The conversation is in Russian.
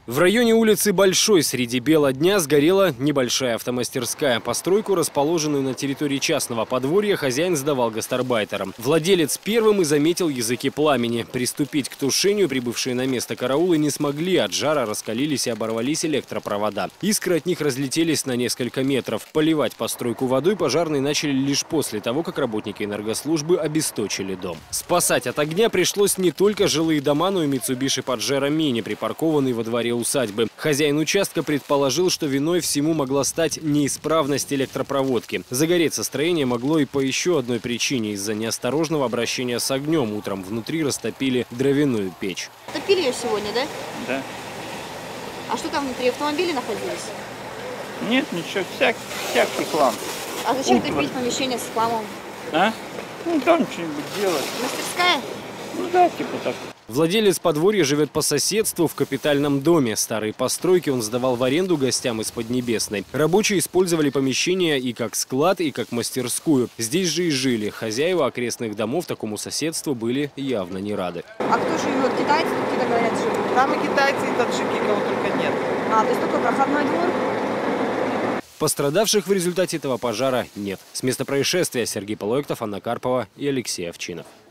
В районе улицы Большой среди бела дня сгорела небольшая автомастерская. Постройку, расположенную на территории частного подворья, хозяин сдавал гастарбайтерам. Владелец первым и заметил языки пламени. Приступить к тушению прибывшие на место караулы не смогли. От жара раскалились и оборвались электропровода. Искры от них разлетелись на несколько метров. Поливать постройку водой пожарные начали лишь после того, как работники энергослужбы обесточили дом. Спасать от огня пришлось не только жилые дома, но и Mitsubishi Pajero Mini, припаркованный во дворе усадьбы. Хозяин участка предположил, что виной всему могла стать неисправность электропроводки. Загореться строение могло и по еще одной причине. Из-за неосторожного обращения с огнем утром внутри растопили дровяную печь. Топили ее сегодня, да? Да. А что там внутри, автомобили находились? Нет, ничего, всякий хлам. А зачем топить помещение с хламом? А? Ну, там что-нибудь делать. Мастерская? Ну да, типа так. Владелец подворья живет по соседству в капитальном доме. Старые постройки он сдавал в аренду гостям из Поднебесной. Рабочие использовали помещение и как склад, и как мастерскую. Здесь же и жили. Хозяева окрестных домов такому соседству были явно не рады. А кто живет? Китайцы, какие-то говорят, живут? Там и китайцы, и таджики, кого только нет. А, то есть только проходной двор? Пострадавших в результате этого пожара нет. С места происшествия Сергей Полоектов, Анна Карпова и Алексей Овчинов.